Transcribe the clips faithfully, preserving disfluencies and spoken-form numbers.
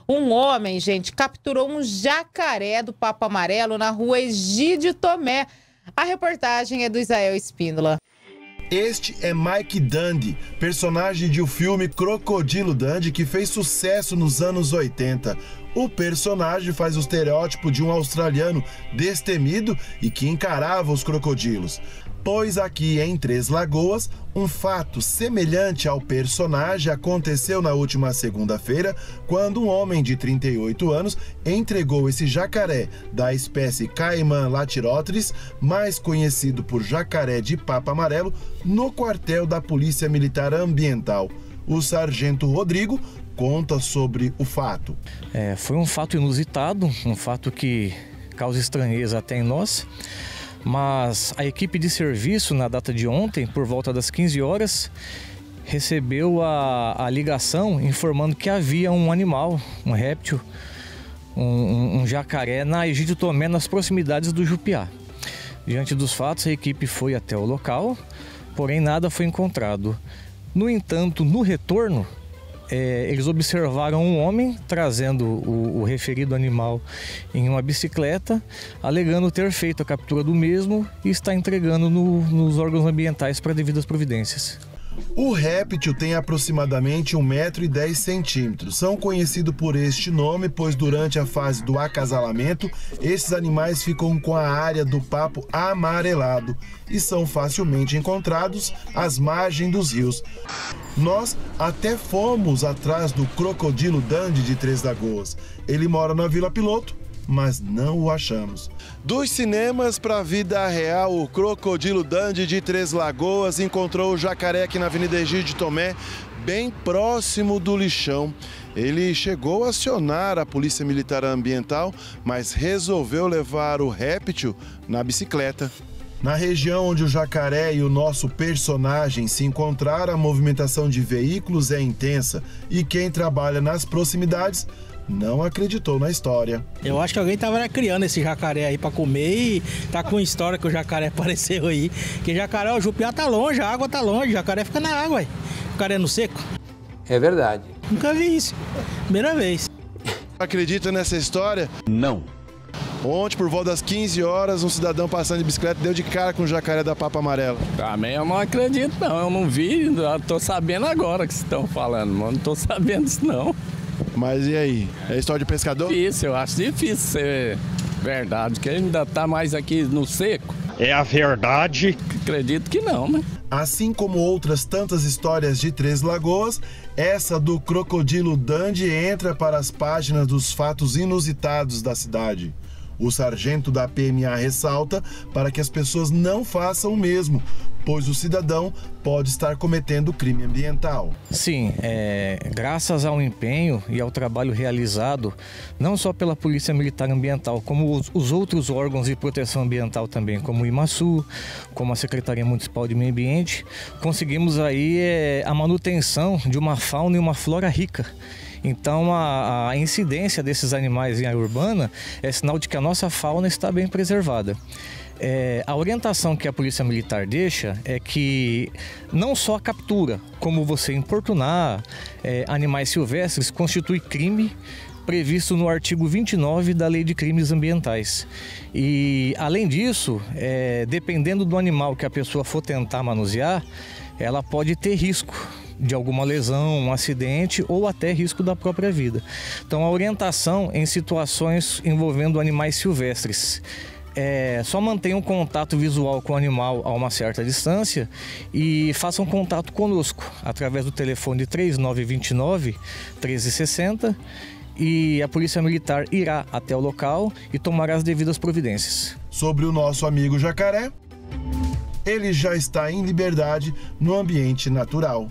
Um homem, gente, capturou um jacaré do Papo Amarelo na rua Egídio Tomé. A reportagem é do Isael Espíndola. Este é Mike Dundee, personagem de o filme Crocodilo Dundee, que fez sucesso nos anos oitenta. O personagem faz o estereótipo de um australiano destemido e que encarava os crocodilos. Pois aqui em Três Lagoas, um fato semelhante ao personagem aconteceu na última segunda-feira, quando um homem de trinta e oito anos entregou esse jacaré da espécie Caimã latirotris, mais conhecido por jacaré de Papo Amarelo, no quartel da Polícia Militar Ambiental. O sargento Rodrigo conta sobre o fato. É, foi um fato inusitado, um fato que causa estranheza até em nós. Mas a equipe de serviço, na data de ontem, por volta das quinze horas, recebeu a, a ligação informando que havia um animal, um réptil, um, um, um jacaré na Egídio Tomé, nas proximidades do Jupiá. Diante dos fatos, a equipe foi até o local, porém nada foi encontrado. No entanto, no retorno, É, eles observaram um homem trazendo o, o referido animal em uma bicicleta, alegando ter feito a captura do mesmo e está entregando no, nos órgãos ambientais para devidas providências. O réptil tem aproximadamente um metro e dez centímetros. São conhecidos por este nome, pois durante a fase do acasalamento, esses animais ficam com a área do papo amarelado e são facilmente encontrados às margens dos rios. Nós até fomos atrás do Crocodilo Dundee de Três Lagoas. Ele mora na Vila Piloto, mas não o achamos. Dos cinemas para a vida real, o Crocodilo Dundee de Três Lagoas encontrou o jacaré aqui na Avenida Egídio Tomé, bem próximo do lixão. Ele chegou a acionar a Polícia Militar Ambiental, mas resolveu levar o réptil na bicicleta. Na região onde o jacaré e o nosso personagem se encontraram, a movimentação de veículos é intensa e quem trabalha nas proximidades não acreditou na história. Eu acho que alguém estava criando esse jacaré aí para comer e tá com história que o jacaré apareceu aí. Que jacaré, o Jupiá tá longe, a água tá longe, o jacaré fica na água, aí. Jacaré no seco. É verdade. Nunca vi isso. Primeira vez. Acredita nessa história? Não. Ontem, por volta das quinze horas, um cidadão passando de bicicleta deu de cara com o jacaré da Papo Amarelo. Também eu não acredito não, eu não vi, eu tô sabendo agora que vocês estão falando, mas não tô sabendo disso não. Mas e aí? É história de pescador? Difícil, eu acho difícil ser verdade, que ainda tá mais aqui no seco. É a verdade? Acredito que não, né? Assim como outras tantas histórias de Três Lagoas, essa do Crocodilo Dundee entra para as páginas dos fatos inusitados da cidade. O sargento da P M A ressalta para que as pessoas não façam o mesmo, pois o cidadão pode estar cometendo crime ambiental. Sim, é, graças ao empenho e ao trabalho realizado, não só pela Polícia Militar Ambiental, como os, os outros órgãos de proteção ambiental também, como o IMASU, como a Secretaria Municipal de Meio Ambiente, conseguimos aí é, a manutenção de uma fauna e uma flora rica. Então a, a incidência desses animais em área urbana é sinal de que a nossa fauna está bem preservada. É, a orientação que a Polícia Militar deixa é que não só a captura, como você importunar é, animais silvestres constitui crime previsto no artigo vinte e nove da Lei de Crimes Ambientais. E além disso, é, dependendo do animal que a pessoa for tentar manusear, ela pode ter risco de alguma lesão, um acidente ou até risco da própria vida. Então a orientação em situações envolvendo animais silvestres é só mantenham contato visual com o animal a uma certa distância e façam contato conosco através do telefone três nove dois nove, um três seis zero e a Polícia Militar irá até o local e tomará as devidas providências. Sobre o nosso amigo jacaré, ele já está em liberdade no ambiente natural.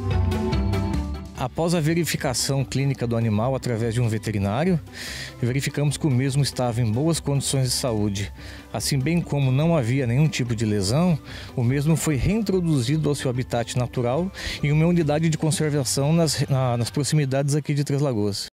Após a verificação clínica do animal através de um veterinário, verificamos que o mesmo estava em boas condições de saúde. Assim bem como não havia nenhum tipo de lesão, o mesmo foi reintroduzido ao seu habitat natural em uma unidade de conservação nas, na, nas proximidades aqui de Três Lagoas.